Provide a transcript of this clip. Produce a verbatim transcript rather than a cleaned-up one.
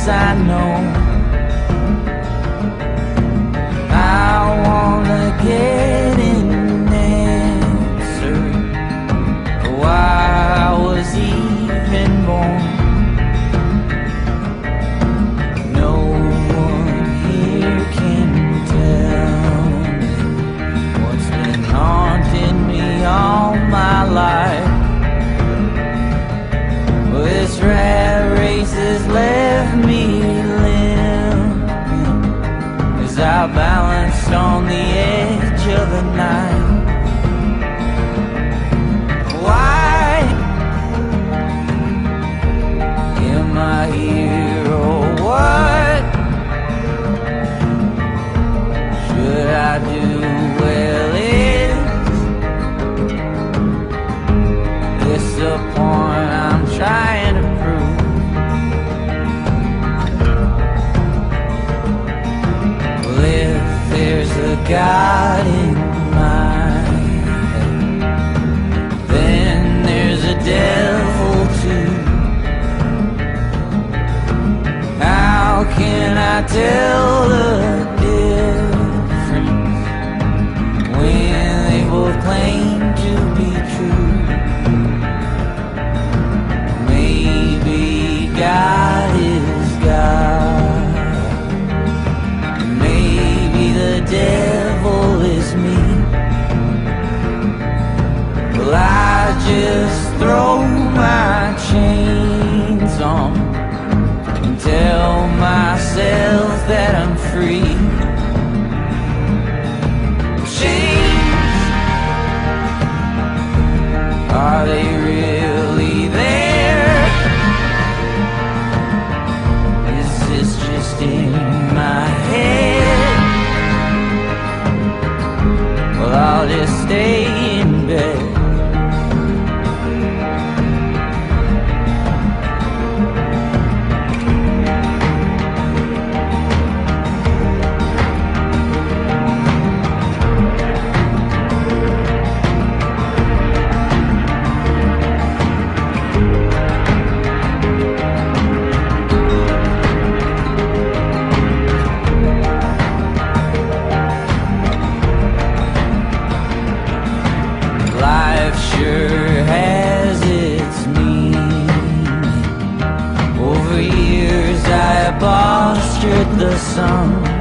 yes I know. I wanna get an answer for why I was even born. No one here can tell me what's been haunting me all my life. This rat race has left me limping as I balanced on the edge of the night. Why am I here, or what should I do? Well, is this a point I'm trying to prove? Well, if there's a God in my head, then there's a devil too. How can I tell the difference when they both claim to be true? God is God, maybe the devil is me. Well, I just throw my chains on and tell myself that I'm free. Chains, are they really there? In my head, well, I'll just stay in bed. Sure has its meaning. Over years I have postured the sun.